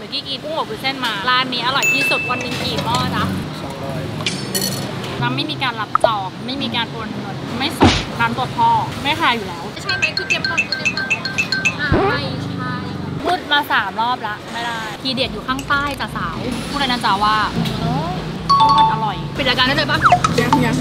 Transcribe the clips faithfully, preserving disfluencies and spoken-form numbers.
มื่อกี้กินกุ้งอบวุ้นเส้นมาร้านนี้อร่อยที่สุดวันหนึ่งกี่หม้อจ๊ะสองร้อยร้านไม่มีการรับจองไม่มีการโอนเงินไม่สดร้านตัวพ่อไม่ขายอยู่แล้วใช่ไหมคือเตรียมก่อนคือเตรียมก่อนไม่ใช่พูดมาสามรอบละไม่ได้ทีเด็ดอยู่ข้างใต้จ่าสาวพูดเลยนะจ๊ะว่าโคตรอร่อยปิดรายการได้เลยปะยังยัง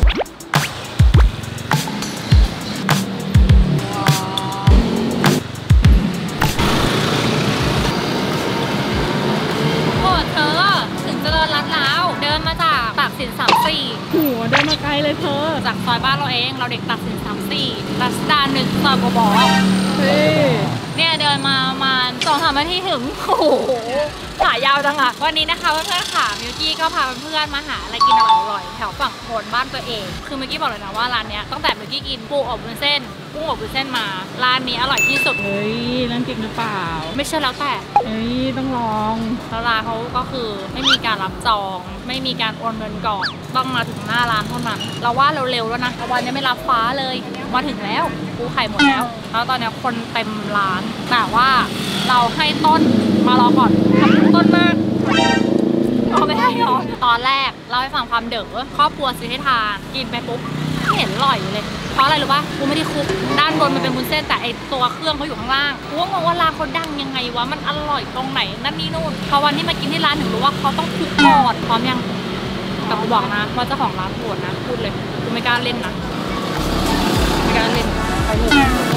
เดินมาจากตากสินสามสี่หัวเดินมาไกลเลยเธอจากซอยบ้านเราเองเราเด็กตากสินสามสี่รัชดาหนึ่งซอยบอบเฮ้ยเนี่ยเดินมาประมาณสองสามนาทีถึงโอ้โหขายาวจังอะวันนี้นะคะเพื่อนๆค่ะมิวกี้ก็พาเพื่อนๆมาหาอะไรกินอร่อยๆแถวฝั่งโซนบ้านตัวเองคือมิวกี้บอกเลยนะว่าร้านเนี้ยตั้งแต่มิวกี้กินปูอบวุ้นเส้นกุ้งอบวุ้นเส้นมาร้านนี้อร่อยที่สุดเฮ้ยนั่นจริงหรือเปล่าไม่เชื่อแล้วแต่เฮ้ยต้องลองแล้วร้านเขาก็คือไม่มีการรับจองไม่มีการโอนเงินก่อนต้องมาถึงหน้าร้านเท่านั้นเราว่าเร็วๆแล้วนะวันนี้ไม่รับฟ้าเลยมาถึงแล้วปูไข่หมดแล้วแล้วตอนนี้คนเต็มร้านแต่ว่าเราให้ต้นมารอก่อนทำต้นมากเอาไม่ให้หรอตอนแรกเราให้ฟังความเด๋อครอบครัวซื้อให้ทานกินไปปุ๊บไม่เห็นอร่อยเลยเพราะอะไรรู้ป่ะกูไม่ได้คลุกด้านบนมันเป็นวุ้นเส้นแต่ไอตัวเครื่องเขาอยู่ข้างล่างกูว่าว่าร้านเขาดังยังไงวะมันอร่อยตรงไหนนั่นนี่นู่นพอวันที่มากินที่ร้านถึงรู้ว่าเขาต้องคลุกก่อนพร้อมยังแต่กูบอกนะว่าเจ้าของร้านโหดนะพูดเลยกูไม่กล้าเล่นนะไม่กล้าเล่นไปเลย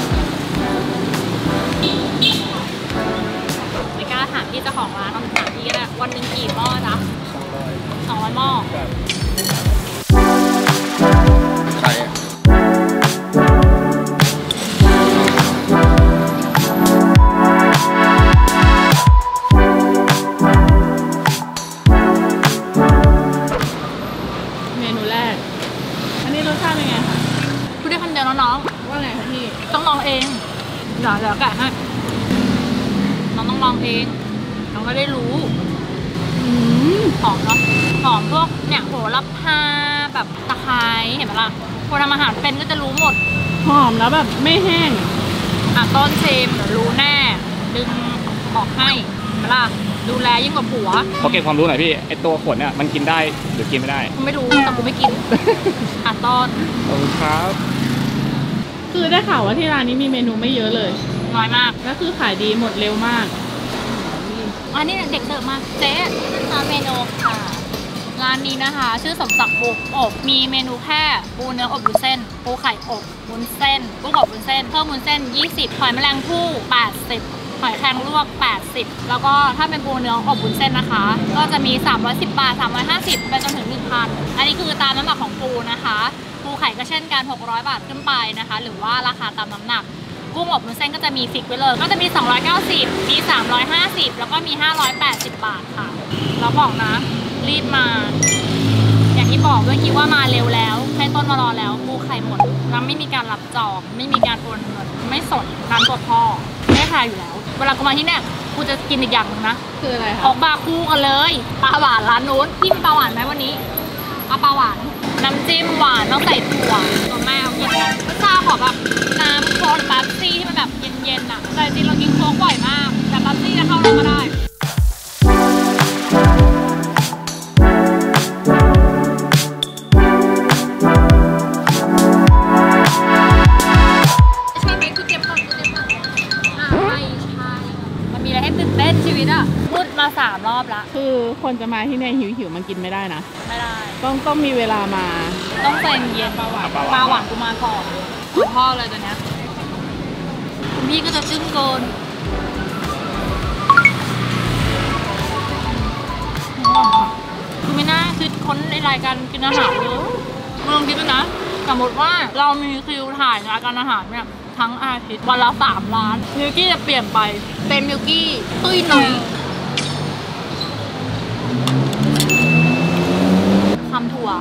ไม่กล้าถามที่เจ้าของร้านเอาถามที่ก็ได้วันหนึ่งกี่หม้อจ๊ะสองร้อยสองร้อยหม้อใช่เมนูแรกอันนี้รสชาติเป็นไงคะพูดได้คำเดียวน้องๆว่าไงคะพี่ต้องลองเองเดี๋ยวเดี๋ยวแกะให้น้องต้องลองเองน้องก็ได้รู้หอมเนาะหอมพวกเนี่ยโหระพาแบบตะไคร้เห็นไหมล่ะคนทำอาหารเป็นก็จะรู้หมดหอมแล้วแบบไม่แห้งอ่ะต้นเชมเดี๋ยวรู้แน่ดึงออกให้เห็นไหมล่ะดูแลยิ่งกว่าผัวขอเก็บความรู้หน่อยพี่ไอตัวขวดเนี่ยมันกินได้หรือกินไม่ได้กูไม่รู้แต่กูไม่กินอ่ะต้นขอบคุณครับคือได้ข่าวว่าที่ร้านนี้มีเมนูไม่เยอะเลยน้อยมากก็คือขายดีหมดเร็วมากอันนี้เด็กเสิร์ฟมาเจ๊ทำเมนูค่ะร้านนี้นะคะชื่อสมศักดิ์ปูอบมีเมนูแค่ปูเนื้ออบวุ้นเส้นปูไข่อบวุ้นเส้นกุ้งอบวุ้นเส้นเพิ่มวุ้นเส้นยี่สิบหอยแมลงภู่แปดสิบหอยแครงลวกแปดสิบแล้วก็ถ้าเป็นปูเนื้ออบวุ้นเส้นนะคะก็จะมีสามร้อยสิบบาทสามร้อยห้าสิบไปจนถึง หนึ่งพัน อันนี้คือตามน้ำหนักของปูนะคะปูไข่ก็เช่นกันหกร้อยบาทขึ้นไปนะคะหรือว่าราคาตามน้ำหนักกุ้งอบวุ้นเส้นก็จะมีฟิกไว้เลยก็จะมีสองร้อยเก้าสิบมีสามร้อยห้าสิบแล้วก็มีห้าร้อยแปดสิบบาทค่ะเราบอกนะรีบมาอย่างที่บอกเมื่อกี้ว่ามาเร็วแล้วให้ต้นมารอแล้วปูไข่หมดแล้วไม่มีการรับจองไม่มีการโอนเงินไม่สดร้านตัวพ่อไม่ขายอยู่แล้วเวลากูมาที่เนี่ยกูจะกินอีกอย่างนึงนะคืออะไรคะออกบาคู่กันเลยปลาหวานร้านนู้นพี่มีปลาหวานไหมวันนี้เอาปลาหวานน้ำจิ้มหวานต้องใส่ถั่วตัวแม่เอากินกันก็ชาขอแบบน้ำโค้กบัสซี่ที่มันแบบเย็นๆอ่ะแต่จริงเรากินโค้กบ่อยมากแต่บัสซี่จะเข้าเราก็ได้ใช่ไหมคือเตรียมก่อนคือเตรียมก่อนไม่ใช่มันมีอะไรให้ตื่นเต้นชีวิตอ่ะพูดมาสามรอบละคือคนจะมาที่เนี่ยหิวๆมันกินไม่ได้นะไม่ได้ต้องต้องมีเวลามาต้องใจเย็นปลาหวานปลาหวานกูมาก่อนคุณพ่อเลยตัวเนี้ยคุณพี่ก็จะจึ้งเกินคือไม่น่าคือคนในรายการกินอาหารเลยมึงลองคิดดูนะสมมติว่าเรามีคิวถ่ายรายการอาหารเนี่ยทั้งอาทิตย์วันละสามล้านมิวกี้จะเปลี่ยนไปเป็นมิวกี้ตุ้ยหนุ่ยคำถั่ว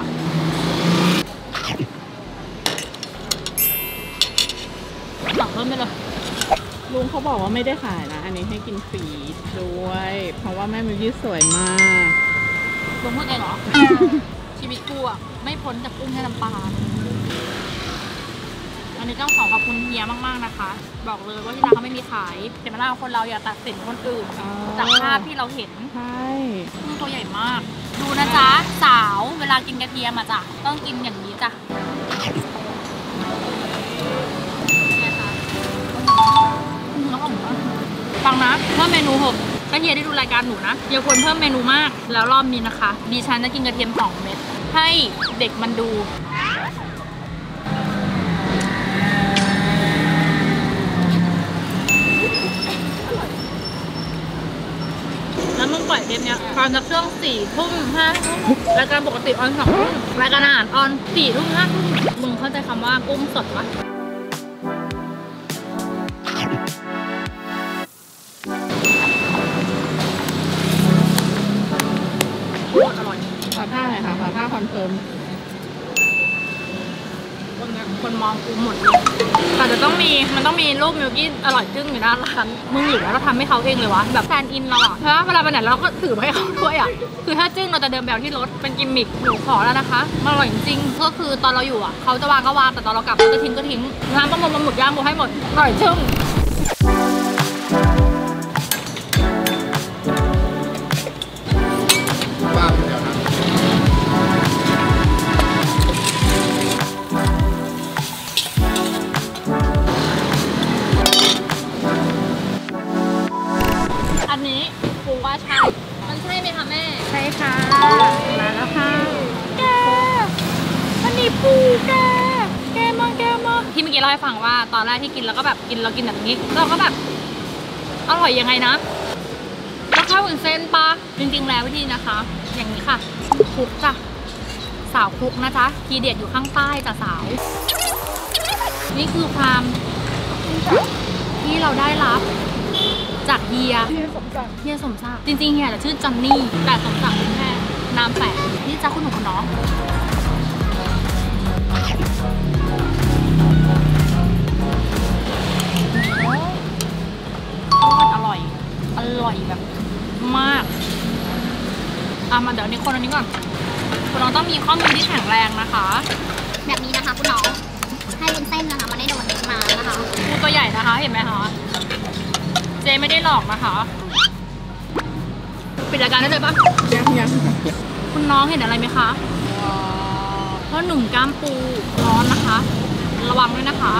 สั่งเพิ่มได้เลยลุงเขาบอกว่าไม่ได้ขายนะอันนี้ให้กินฟรีด้วยเพราะว่าแม่มิวกี้สวยมากลุงพูดเองเหรอ ชีวิตกูอ่ะไม่พ้นจากกุ้งแค่น้ำปลาอันนี้ต้องขอขอบคุณเฮียมากๆนะคะ บอกเลยว่าที่ร้านเขาไม่มีขายแต่เวลาคนเราอย่าตัดสินคนอื่นจากภาพที่เราเห็นใช่กุ้งตัวใหญ่มาก ดูนะจ๊ะสาวเวลากินกระเทียมอะจ้ะต้องกินอย่างนี้จ้ะฟังนะเพิ่มเมนูหกถ้าเฮียได้ดูรายการหนูนะเฮียควรเพิ่มเมนูมากแล้วรอบนี้นะคะดิฉันจะกินกระเทียมสองเม็ดให้เด็กมันดูแล้วมึงปล่อยเทปเนี้ยตอนจะเครื่องสี่ทุ่มห้าทุ่มรายการปกติออนสองทุ่มรายการอาหารออนสี่ทุ่มห้าทุ่มมึงเข้าใจคำว่ากุ้งสดปะโคตรอร่อยขอท่าหน่อยค่ะขอท่าคอนเฟิร์มคนเนี่ยคนมองกูหมดเลยแต่จะต้องมีมันต้องมีรูปมิลกี้อร่อยจึ้งอยู่หน้าร้านมึงหรือว่าเราทำให้เขาเองเลยวะแบบแฟนอินเราอะเพราะเวลาไปไหนเราก็ถือมาให้เขาด้วยอะคือถ้าจึ้งเราจะเดินแบบที่รถเป็นกิมมิคหนูขอแล้วนะคะมันอร่อยจริงๆก็คือตอนเราอยู่อะเขาจะวางก็วางแต่ตอนเรากลับเราจะทิ้งก็ทิ้งร้านปลาหมึกปลาหมึกย่างกูให้หมดอร่อยจึ้งบ้าเดี๋ยวนะอันนี้กูว่าใช่มันใช่ไหมคะแม่ใช่ค่ะมาแล้วค่ะแกมันนี่ปูแกแกมากแกมากที่เมื่อกี้เล่าให้ฟังว่าตอนแรกที่กินแล้วก็แบบกินเรากินแบบนี้เราก็แบบอร่อยยังไงนะแล้วข้าววุ้นเส้นปะจริงๆแล้ววิธีนะคะ อย่างนี้ค่ะคลุกจ้ะสาวคลุกนะจ๊ะทีเด็ดอยู่ข้างใต้จ้ะสาว นี่คือความที่เราได้รับจากเฮียเฮียสมศักดิ์เฮียสมศักดิ์จริงๆเฮียจะชื่อจอนนี่แต่สมศักดิ์เป็นแค่นามแฝงนี่จ้าคุณหนูคุณน้องอร่อยอร่อยแบบมากอ่ะมาเดี๋ยวนี้คนอันนี้ก่อนคุณน้องต้องมีข้อมือที่แข็งแรงนะคะแบบนี้นะคะคุณน้องให้วุ้นเส้นนะคะมันได้โดนเม็ดมานะคะปูตัวใหญ่นะคะเห็นไหมคะเจไม่ได้หลอกนะคะปิดรายการได้เลยปะยังยังคุณน้องเห็นอะไรไหมคะเพราะหนุ่มกล้ามปูร้อนนะคะ ระวังด้วยนะคะ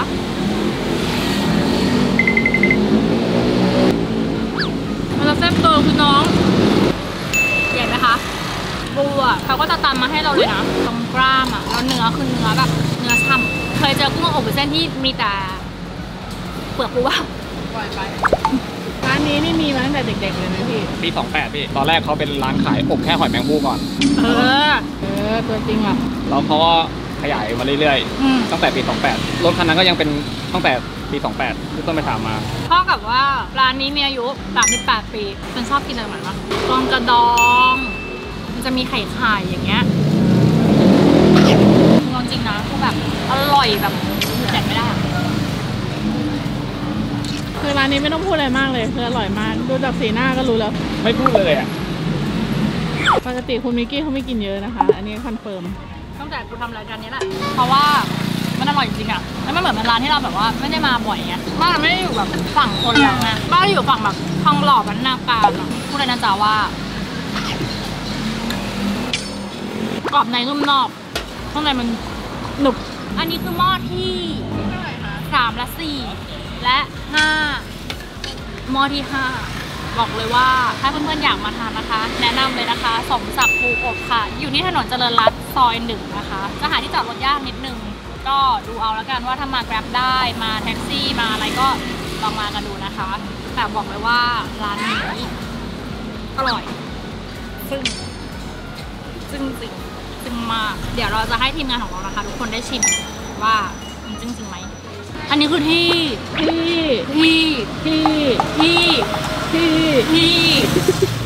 มันจะแซ่บเกินคุณน้องใหญ่ไหมคะปูอ่ะเขาก็จะตำมาให้เราเลยนะตรงกล้ามอ่ะแล้วเนื้อคือเนื้อแบบเนื้อช่ำเคยเจอกุ้งอบวุ้นเส้นที่มีแต่เปลือกปูว่าปล่อยไปร้านนี้นี่มีมาตั้งแต่เด็กๆเลยไหมพี่ปีสองแปดพี่ตอนแรกเขาเป็นร้านขายอบแค่หอยแมงภู่ก่อนเออเออตัวจริงว่ะแล้วเขาก็ขยายมาเรื่อยอืมๆตั้งแต่ปีสองแปดรถคันนั้นก็ยังเป็นตั้งแต่ปีสองแปดที่ต้นไปถามมาเท่ากับว่าร้านนี้มีอายุสามสิบแปดปีฉันชอบกินอะไรเหมือนกันกองกระดองมันจะมีไข่ไข่อย่างเงี้ยจริงๆนะคือแบบอร่อยแบบแดกไม่ได้อะคือร้านนี้ไม่ต้องพูดอะไรมากเลยคืออร่อยมากดูจากสีหน้าก็รู้แล้วไม่พูดเลยอ่ะปกติคุณมิกกี้เขาไม่กินเยอะนะคะ อันนี้คอนเฟิร์มตั้งแต่กูทำรายการนี้แหละเพราะว่ามันอร่อยจริงๆอะแล้วมันเหมือนเป็นร้านที่เราแบบว่าไม่ได้มาบ่อยไงบ้านเราไม่ได้อยู่แบบฝั่งคนแล้วไงบ้านเราอยู่ฝั่งแบบทองหล่อบันนาการอะพูดเลยนะจ๊ะว่ากรอบในนุ่มนอกข้างในมันหนุบอันนี้คือหม้อที่สามและสี่และห้าหม้อที่ห้าบอกเลยว่าถ้าเพื่อนๆอยากมาทานนะคะ แนะนำเลยนะคะสมศักดิ์ปูอบค่ะ อยู่ที่ถนนเจริญรัตน์ซอยหนึ่งนะคะจะหาที่จอดรถยากนิดนึงก็ดูเอาแล้วกันว่าถ้ามา Grab ได้มาแท็กซี่มาอะไรก็ลองมากันดูนะคะ แต่บอกเลยว่าร้านนี้อร่อยซึ่งซึ่งจริงซึ่งมากเดี๋ยวเราจะให้ทีมงานของเรานะคะ ทุกคนได้ชิมว่ามันจริงจริงไหมอันนี้คือที่พี่ที่พี่ที่พี่ที่